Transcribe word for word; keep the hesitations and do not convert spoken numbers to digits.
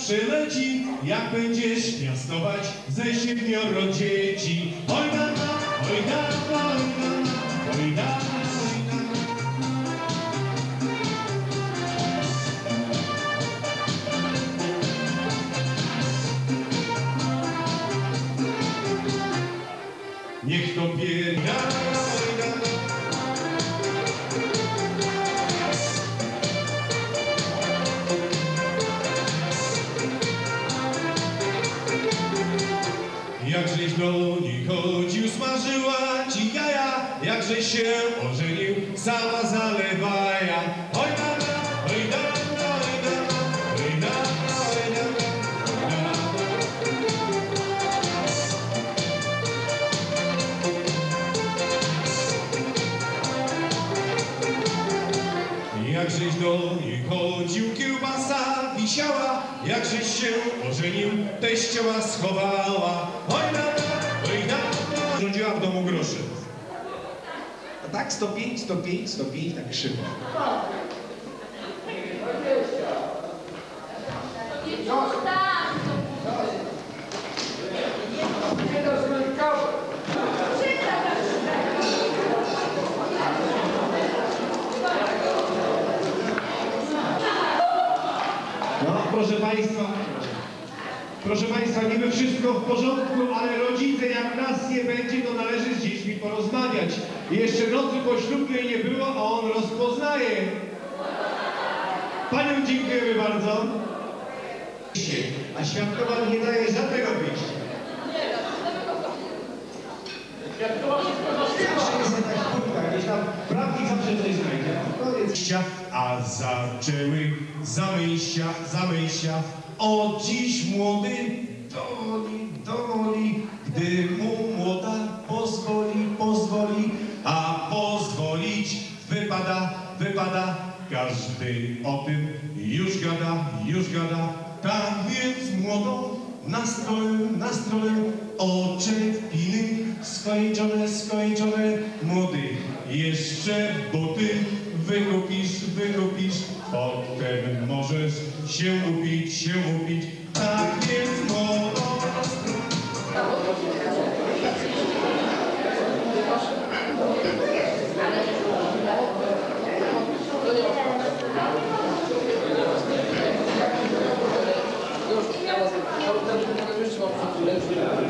przyleci, jak będziesz piastować ze siedmioro dzieci. Oj da, oj da, oj da, oj da, oj da. Niech to biega, oj da. Jakżeś do niej chodził, smażyła ci jaja, jakżeś się ożenił, sama zalewaja. Oj da, oj da, oj da, oj da, oj da, oj da. Jakżeś do niej chodził, kiełbasa wisiała, jakżeś się ożenił, teściowa schowała. Oj da, oj da, rządziła w domu groszy. A tak sto pięć, sto pięć, sto pięć, tak krzywo. No, proszę Państwa, proszę Państwa, niby wszystko w porządku, ale rodzice, jak nas nie będzie, to należy z dziećmi porozmawiać. Jeszcze nocy poślubnej nie było, a on rozpoznaje. Paniom dziękujemy bardzo. A świadkowa nie daje żadnego wyjścia. Zawsze jest jakaś kurka, gdzieś tam prawnik zawsze coś znajdzie. A zaczęły zamyścia, zamyścia. O dziś młody dowoli, dowoli, gdy mu młoda pozwoli, pozwoli, a pozwolić wypada, wypada. Każdy o tym już gada, już gada. Tak więc młodą nastrolę, nastrolę, oczepiny skończone, skończone. Młody, jeszcze buty wykupisz, wykupisz, potem możesz się upić, się upić. Tak więc młodą Już, ja was...